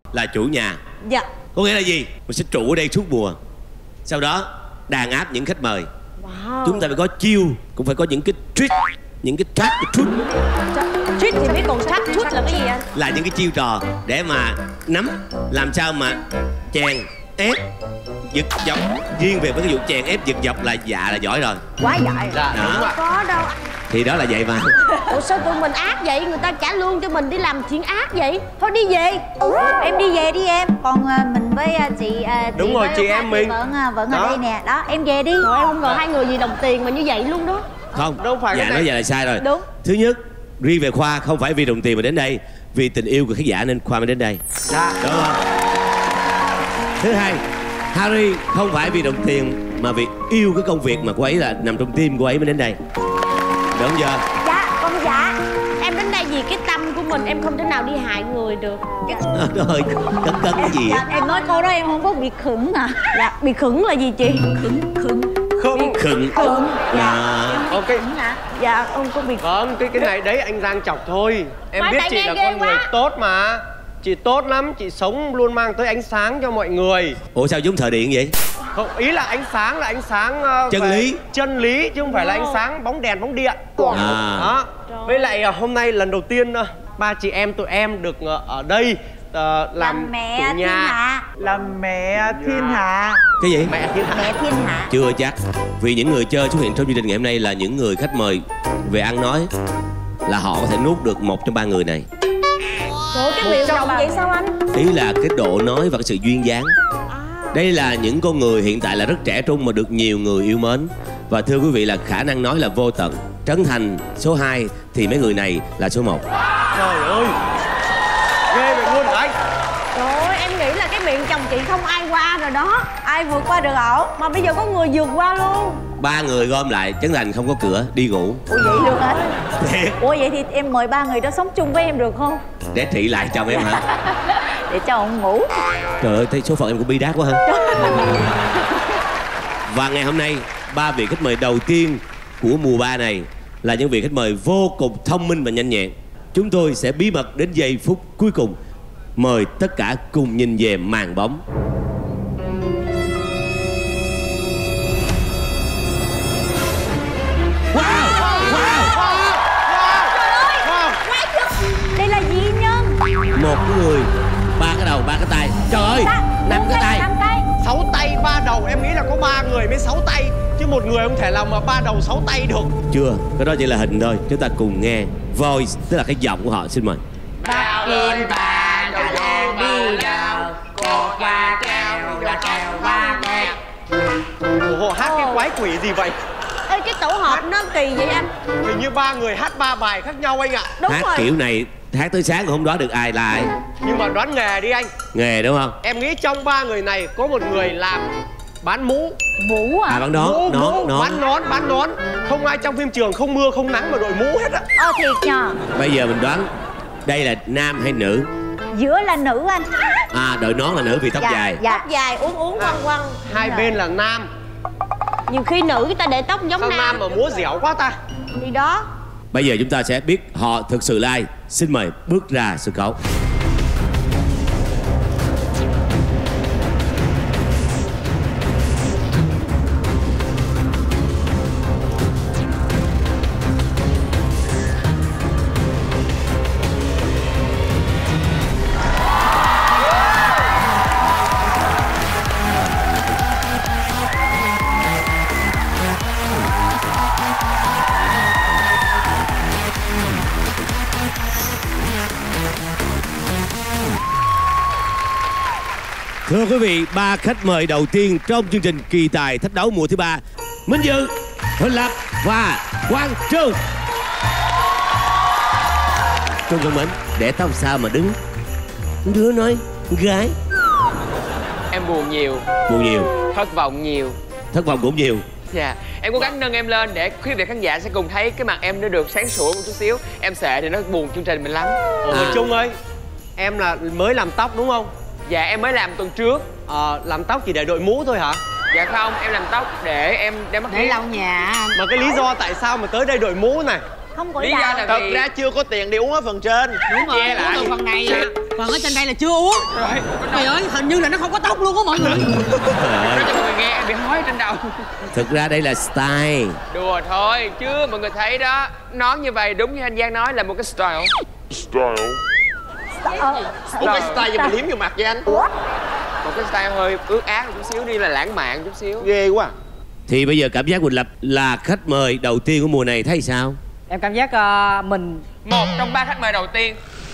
là chủ nhà. Dạ. Có nghĩa là gì? Mình sẽ trụ ở đây suốt mùa. Sau đó đàn áp những khách mời. Wow. Chúng ta phải có chiêu, cũng phải có những cái trick, những cái trap, Trick thì biết, còn trap chút là cái gì anh? là những cái chiêu trò để mà nắm làm sao mà chèn ép giật dọc. Riêng về với cái vụ chèn ép giật dọc là dạ là giỏi rồi. Quá giỏi. Dạ, Không có đâu. Thì đó là vậy mà. Ủa sao tụi mình ác vậy? Người ta trả lương cho mình đi làm chuyện ác vậy? Thôi đi về. Em đi về đi em. Còn mình với chị đúng rồi, chị em mình vẫn ở đây nè. Đó, em về đi. Rồi em không ngờ hai người vì đồng tiền mà như vậy luôn đó. Không, đâu phải dạ cái nói này. vậy là sai rồi. Đúng. Thứ nhất, riêng về Khoa không phải vì đồng tiền mà đến đây, vì tình yêu của khán giả nên Khoa mới đến đây. Dạ. Đúng không? Thứ hai, Harry không phải vì đồng tiền mà vì yêu cái công việc mà cô ấy là nằm trong tim cô ấy mới đến đây. Đúng chưa? Dạ, con dạ. Em đến đây vì cái tâm của mình, em không thể nào đi hại người được. Rồi, cấn cái gì á? Em nói câu đó em không có bị khửng hả? Dạ, bị khửng là gì chị? Khửng. Khựng. Ok. Dạ, ông có bị... Vâng, cái này đấy anh Giang chọc thôi. Em Mà biết tại chị nghe là ghê con người quá. tốt mà. Chị tốt lắm, chị sống luôn mang tới ánh sáng cho mọi người. Ủa sao giống thợ điện vậy? Không, ý là ánh sáng chân về lý. chân lý chứ không phải là ánh sáng bóng đèn bóng điện. Đó. Trời. Với lại hôm nay lần đầu tiên ba chị em tụi em được ở đây làm mẹ chủ thiên nhà. hạ. Làm mẹ thiên hạ. Cái gì? Mẹ thiên hạ. Mẹ thiên hạ. Chưa chắc. Vì những người chơi xuất hiện trong chương trình ngày hôm nay là những người khách mời về ăn nói, là họ có thể nuốt được một trong ba người này. Trời, cái miệng rộng vậy sao anh? Ý là cái độ nói và cái sự duyên dáng. Đây là những con người hiện tại là rất trẻ trung mà được nhiều người yêu mến. Và thưa quý vị là khả năng nói là vô tận. Trấn Thành số 2 thì mấy người này là số 1. Trời ơi, ghê vậy luôn hả anh? Trời ơi, em nghĩ là cái miệng chồng chị không ai qua rồi đó. Ai vượt qua được ẩu. Mà bây giờ có người vượt qua luôn. Ba người gom lại, Trấn Thành không có cửa, đi ngủ. Ủa vậy luôn hả? Thiệt. Ủa vậy thì em mời ba người đó sống chung với em được không? Để trị lại chồng em hả? Để cho ông ngủ. Trời ơi, thấy số phận em cũng bi đát quá ha. Và ngày hôm nay, ba vị khách mời đầu tiên của mùa 3 này là những vị khách mời vô cùng thông minh và nhanh nhẹn. Chúng tôi sẽ bí mật đến giây phút cuối cùng. Mời tất cả cùng nhìn về màn bóng. Đây là gì nhân? Một người, ba cái đầu, ba cái tay. Trời ơi, 5 cái tay. 5 cái. 6 tay 3 đầu, em nghĩ là có 3 người mới 6 tay. Chứ một người không thể làm mà 3 đầu 6 tay được. Chưa, cái đó chỉ là hình thôi. Chúng ta cùng nghe voice, tức là cái giọng của họ. Xin mời. Bao lên bàn đầu đèn đi đầu, cột qua treo là treo qua đây. Ủa, hát cái quái quỷ gì vậy? Ê, cái tổ hợp nó kỳ vậy anh. Hình như 3 người hát 3 bài khác nhau anh ạ. Đúng Hát rồi. kiểu này, hát tới sáng cũng không đoán được ai là ai. Nhưng mà đoán nghề đi anh. Nghề đúng không? Em nghĩ trong 3 người này có một người làm bán mũ. Mũ à? À, bán nón, bán nón. Không ai trong phim trường không mưa không nắng mà đội mũ hết á. Thiệt nhờ. Bây giờ mình đoán đây là nam hay nữ? Giữa là nữ anh. À, đội nón là nữ vì tóc dài. Dạ. Tóc dài uốn quăng quăng. Hai bên là nam. Nhiều khi nữ người ta để tóc giống Sao nam. nam mà múa dẻo quá ta? Thì đó. Bây giờ chúng ta sẽ biết họ thực sự là ai. Xin mời bước ra sân khấu. Thưa quý vị, ba khách mời đầu tiên trong chương trình kỳ tài thách đấu mùa thứ 3: Minh Dự, Huỳnh Lập và Quang Trung. Trung thân mến, để tóc sao mà đứng? Đứa nói gái. Em buồn nhiều. Buồn nhiều. Thất vọng nhiều. Thất vọng cũng nhiều. Dạ, em cố gắng nâng em lên để quý vị khán giả sẽ cùng thấy cái mặt em nó được sáng sủa một chút xíu. Em sợ thì nó buồn chương trình mình lắm. Ủa Trung ơi, em là mới làm tóc đúng không? Dạ, em mới làm tuần trước. Làm tóc chỉ để đội mũ thôi hả? Dạ không, em làm tóc để em đem mắt Để lau nhà. Mà cái lý do tại sao mà tới đây đội mũ này? không gọi Lý do đào. là Thật vì ra chưa có tiền để uống ở phần trên. Đúng rồi, Che uống lại. từ phần này à. Phần ở trên đây là chưa uống. Trời ơi, hình như là nó không có tóc luôn á mọi người. nói cho mọi người nghe em bị hói trên đầu. Thực ra đây là style. Đùa thôi chứ mọi người thấy đó, nón như vậy đúng như anh Giang nói là một cái style. Ủa cái style gì mà liếm vô mặt vậy anh? Một cái style hơi ướt át một chút xíu, đi là lãng mạn chút xíu. Ghê quá. Thì bây giờ cảm giác Quỳnh Lập là khách mời đầu tiên của mùa này thấy sao? Em cảm giác mình Một trong ba khách mời đầu tiên.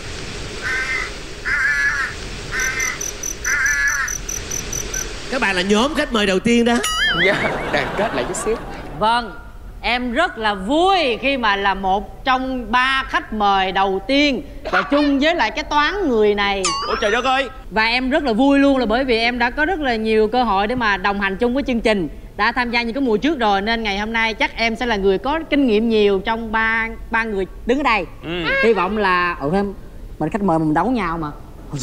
Các bạn là nhóm khách mời đầu tiên đó. Đoàn kết lại chút xíu. vâng, em rất là vui khi mà là một trong ba khách mời đầu tiên và chung với lại cái toán người này. Ôi trời đất ơi. Và em rất là vui luôn là bởi vì em đã có rất là nhiều cơ hội để mà đồng hành chung với chương trình, đã tham gia những cái mùa trước rồi, nên ngày hôm nay chắc em sẽ là người có kinh nghiệm nhiều trong ba người đứng ở đây. Hy vọng là thêm mình khách mời mình đấu nhau mà.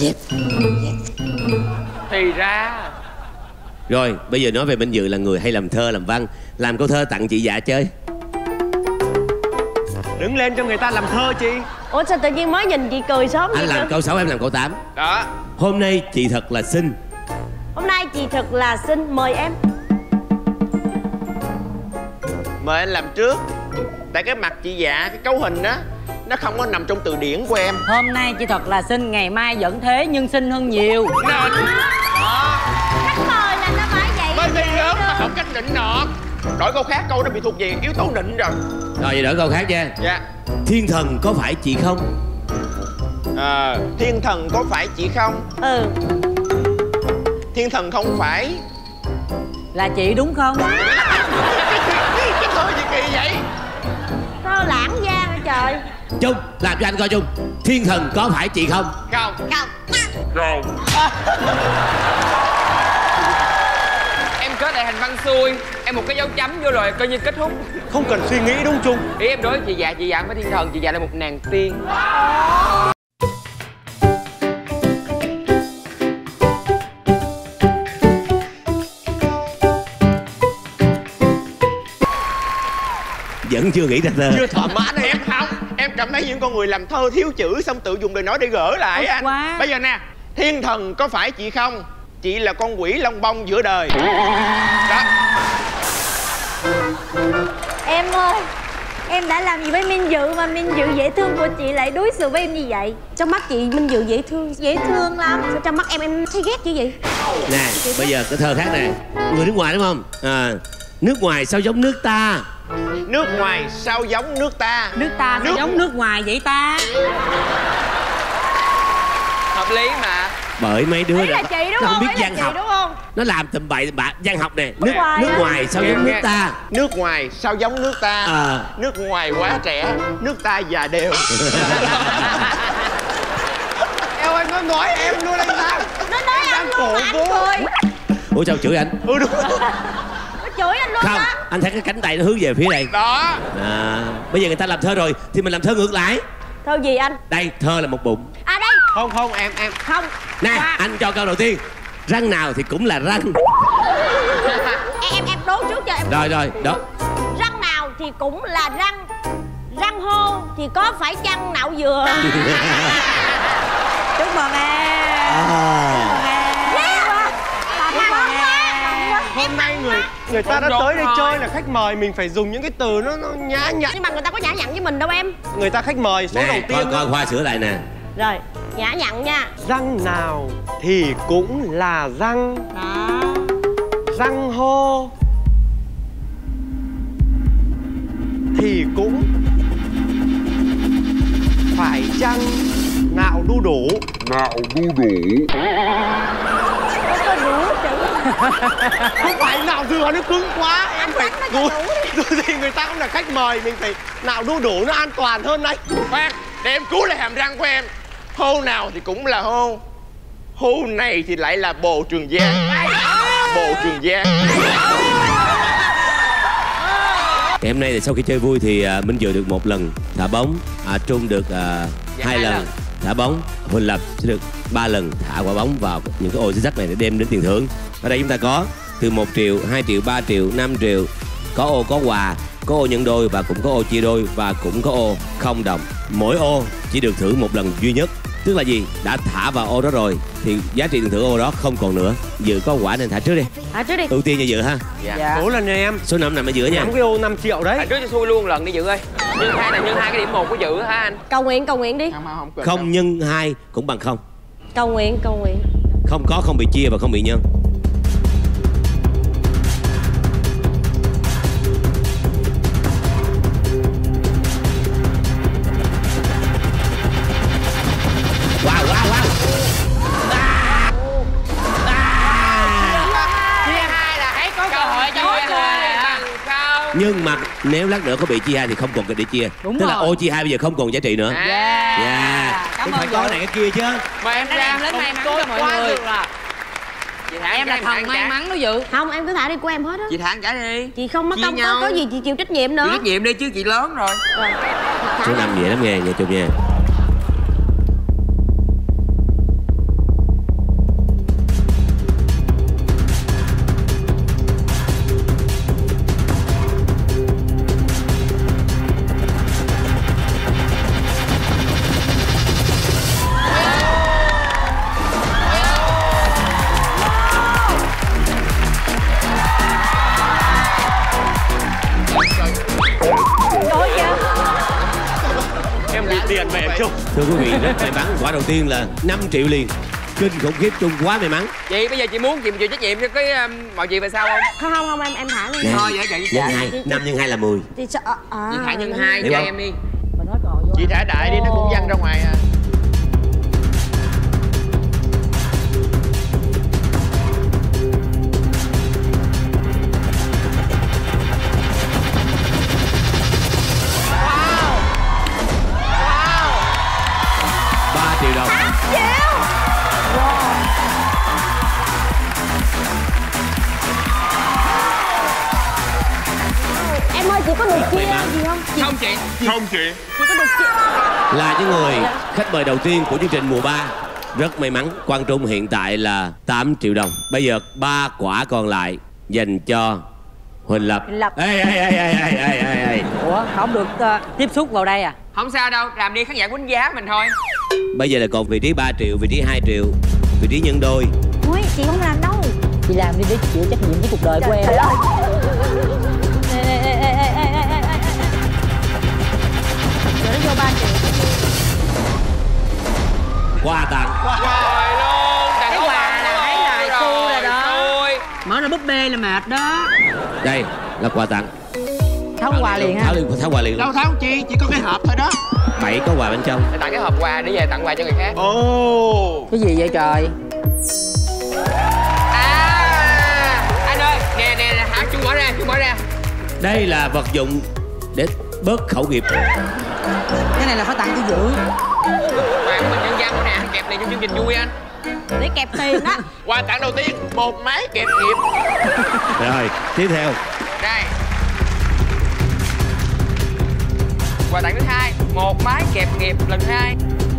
Thì ra Rồi bây giờ nói về Minh Dự là người hay làm thơ làm văn. Làm câu thơ tặng chị Dạ chơi. Đứng lên cho người ta làm thơ chi. Ủa sao tự nhiên mới nhìn chị cười sớm Anh vậy làm cơ? câu 6 em làm câu 8. đó. Hôm nay chị thật là xinh. Hôm nay chị thật là xinh, mời em. Mời anh làm trước. Tại cái mặt chị Dạ, cái cấu hình đó nó không có nằm trong từ điển của em. Hôm nay chị thật là xinh, ngày mai vẫn thế nhưng xinh hơn nhiều. Khách mời là nó phải vậy. Bởi vì lớn mà không cách nịnh nọt. Đổi câu khác, câu nó bị thuộc về yếu tố nịnh rồi. Rồi vậy đổi câu khác nha. Dạ. Thiên thần có phải chị không? Thiên thần có phải chị không? Ừ. Thiên thần không phải. Là chị đúng không? Cái thơ gì kỳ vậy? Thơ lãng gian hả trời. Trung, làm cho anh coi Trung. Thiên thần có phải chị không? Không. Em kết lại thành văn xuôi, em một cái dấu chấm vô rồi coi như kết thúc. Không cần suy nghĩ đúng Trung. Ý em đối với chị Dạ không phải thiên thần, chị Dạ là một nàng tiên. Vẫn chưa nghĩ ra thơ. Chưa thỏa mãn em không? Em cảm thấy những con người làm thơ thiếu chữ xong tự dùng lời nói để gỡ lại Tốt anh. quá. Bây giờ nè, thiên thần có phải chị không? Chị là con quỷ long bông giữa đời. Đó. Em ơi, em đã làm gì với Minh Dự mà Minh Dự dễ thương của chị lại đối xử với em như vậy? Trong mắt chị Minh Dự dễ thương lắm. Sao trong mắt em thấy ghét như vậy? Nè, bây giờ cái thơ khác nè. Người nước ngoài đúng không? Nước ngoài sao giống nước ta? Nước ngoài sao giống nước ta? Nước ta sao giống nước ngoài vậy ta? Hợp lý mà. Bởi mấy đứa Đấy là chị đúng nó không? không biết Đấy là văn chị học. đúng không? Nó làm tầm bậy bạ văn học nè. Nước Nước ngoài sao giống nước ta? Nước ngoài sao giống nước ta? Nước ngoài quá trẻ, nước ta già đều. Eo ơi, nó nói em luôn anh sao? Nó nói anh luôn mà anh cười. Ủa sao chửi anh? Ừ đúng. Nó chửi anh luôn Không, đó. anh thấy cái cánh tay nó hướng về phía đây. Đó. Bây giờ người ta làm thơ rồi thì mình làm thơ ngược lại. Thơ gì anh? Đây, thơ là một bụng. À đây. Không em. Không. Nè, anh cho câu đầu tiên. Răng nào thì cũng là răng. Em đố trước cho em. Rồi, đó. Răng nào thì cũng là răng. Răng hô thì có phải chăng nạo dừa. Chúc mừng em. Hôm nay người ta đã tới đây chơi là khách mời, mình phải dùng những cái từ nó nhã nhặn. Nhưng mà người ta có nhã nhặn với mình đâu em. Người ta khách mời số đầu Nè, tiên. coi Khoa sửa lại nè. Rồi, nhã nhặn nha. Răng nào thì cũng là răng. Đó. Răng hô thì cũng phải chăng nạo đu đủ. Có đủ chữ. Không phải nạo dừa nó cứng quá. Em phải Anh nó dù gì người ta cũng là khách mời, mình phải nạo đu đủ nó an toàn hơn đấy. Khoan, để em cứu lại hàm răng của em. Hô nào thì cũng là hô. Hô này thì lại là bồ Trường Giang. Bồ Trường Giang. Ngày hôm nay thì sau khi chơi vui thì Minh Dự được 1 lần thả bóng, Trung được 2 lần thả bóng, Huỳnh Lập sẽ được 3 lần thả quả bóng vào những cái ô xích sắt này để đem đến tiền thưởng. Ở đây chúng ta có từ 1 triệu, 2 triệu, 3 triệu, 5 triệu, có ô có quà, có ô nhân đôi và cũng có ô chia đôi và cũng có ô không đồng. Mỗi ô chỉ được thưởng một lần duy nhất. Tức là gì? Đã thả vào ô đó rồi thì giá trị tiền thưởng ô đó không còn nữa. Dự có quả nên thả trước đi. Thả trước đi. Ưu tiên cho Dự ha. Cố lên nha em. Số 5 nằm ở giữa nha. Nắm cái ô 5 triệu đấy. Thả trước cho xui luôn lần đi Dự ơi. Nhân 2 là nhân 2 cái điểm 1 của Dự hả anh? Cầu nguyện đi. Không nhân 2 cũng bằng không. Cầu nguyện. Không có, không bị chia và không bị nhân. Wow. Chia 2 là thấy có cơ hội cho mọi người bằng không. Nhưng mà nếu lát nữa có bị chia 2 thì không còn cái để chia. Đúng Tức là rồi. ô chia 2 bây giờ không còn giá trị nữa. Cảm Cũng phải ơn có Dự. này cái kia chứ. Mời em ra. Lớn may mắn cho mọi người. Chị thả Em là thần may mắn đó Dự. Không, em cứ thả đi của em hết á. Chị thả trả đi. Chị không mất Chia công nhau. có gì chị chịu trách nhiệm nữa. Chịu trách nhiệm đi chứ chị lớn rồi. Số 5 dễ lắm nghe chụp nha. Trời kìa. Em bị tiền về em chung. Thưa quý vị, rất may mắn. Quả đầu tiên là 5 triệu liền. Kinh khủng khiếp, Trung quá may mắn. Chị bây giờ chị muốn chị chịu trách nhiệm cho cái mọi chuyện về sau không? Không, em thả đi. Nè, Thôi vậy chị nhân trả. 2, 5 nhân 2 là 10. Chị sợ Chị thả nhân 2 Hiểu cho không? em đi. Chị thả đại đi nó cũng văng ra ngoài à. Triệu đồng. Em ơi, chị có được chia gì không? Không chị. Chị có được chia. Là những người khách mời đầu tiên của chương trình mùa 3. Rất may mắn. Quang Trung hiện tại là 8 triệu đồng. Bây giờ 3 quả còn lại dành cho Huỳnh Lập. Ê. Ủa không được tiếp xúc vào đây à? Không sao đâu, làm đi khán giả quýnh giá mình thôi. Bây giờ là còn vị trí 3 triệu, vị trí 2 triệu, vị trí nhân đôi. Ôi, chị không làm đâu. Chị làm đi để chịu trách nhiệm với cuộc đời của em. Trời ơi. Giờ nó vô 3 triệu. Quà tặng. Trời luôn, Cái quà là thấy là xui rồi đó. Xui. Mở ra búp bê là mệt đó. Đây là quà tặng. Tháo quà liền ha. Tháo quà liền luôn. Đâu tháo chi, chỉ có cái hộp thôi đó. 7 có quà bên trong. Để tặng cái hộp quà để về tặng quà cho người khác. Ồ. Cái gì vậy trời? Anh ơi, nè, hả, chú bỏ ra. Đây là vật dụng để bớt khẩu nghiệp. Cái này là phải tặng cho Dự. Quà của mình nhân dân nè, kẹp liền trong chương trình vui anh. Để kẹp tiền đó. Quà tặng đầu tiên, một máy kẹp nghiệp. Rồi, tiếp theo. Đây. Quà tặng thứ hai, một máy kẹp nghiệp lần 2.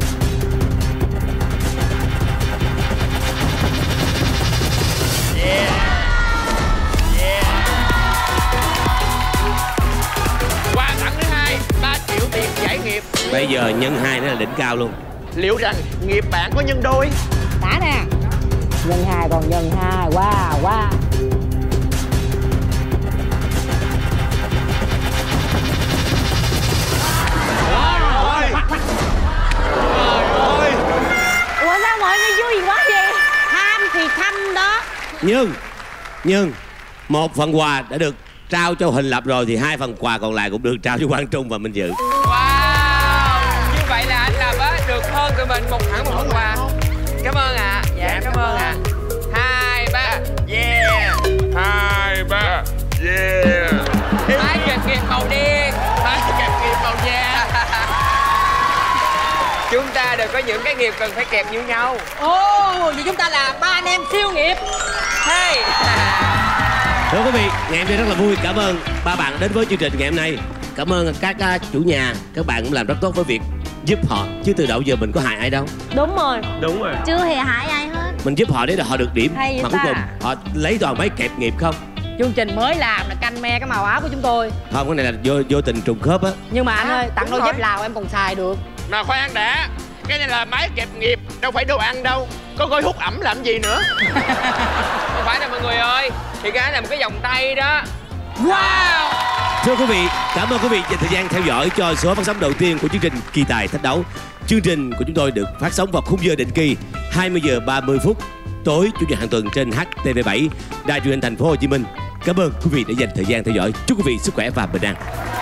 Quà tặng thứ hai, 3 triệu tiền giải nghiệp. Bây giờ nhân 2 nó là đỉnh cao luôn. Liệu rằng nghiệp bạn có nhân đôi? Tả nè. Nhân 2 còn nhân 2. Wow. Ủa sao mọi người vui quá vậy? Tham thì thăm đó. Nhưng một phần quà đã được trao cho Huỳnh Lập rồi thì 2 phần quà còn lại cũng được trao cho Quang Trung và Minh Dự. Wow, như vậy là anh Lập á được hơn tụi mình một phần quà. Cảm ơn ạ. Dạ cảm ơn ạ. 2, 3, yeah. 2, 3, yeah. Máy kẹp nghiệp màu đen, máy kẹp nghiệp màu vàng. Chúng ta đều có những cái nghiệp cần phải kẹp như nhau. Ồ, vậy chúng ta là 3 anh em siêu nghiệp. Hey. Thưa quý vị, ngày hôm nay rất là vui. Cảm ơn 3 bạn đến với chương trình ngày hôm nay. Cảm ơn các chủ nhà. Các bạn cũng làm rất tốt với việc giúp họ. Chứ từ đầu giờ mình có hại ai đâu. Đúng rồi. Đúng rồi. Chưa hề hại ai hết. Mình giúp họ để họ được điểm. Hay Mà ta. cuối cùng họ lấy toàn máy kẹp nghiệp không. chương trình mới làm là canh me cái màu áo của chúng tôi. Không, cái này là vô tình trùng khớp á. Nhưng mà anh ơi, tặng đúng đôi rồi. dép Lào em còn xài được. Mà khoan đã, cái này là máy kẹp nghiệp, đâu phải đồ ăn đâu. Có gói hút ẩm làm gì nữa. Không phải đâu mọi người ơi, thì cái là một cái vòng tay đó. Wow. Thưa quý vị, cảm ơn quý vị dành thời gian theo dõi cho số phát sóng đầu tiên của chương trình Kỳ Tài Thách Đấu. Chương trình của chúng tôi được phát sóng vào khung giờ định kỳ 20 giờ 30 phút tối chủ nhật hàng tuần trên HTV7, Đài truyền hình Thành phố Hồ Chí Minh. Cảm ơn quý vị đã dành thời gian theo dõi. Chúc quý vị sức khỏe và bình an.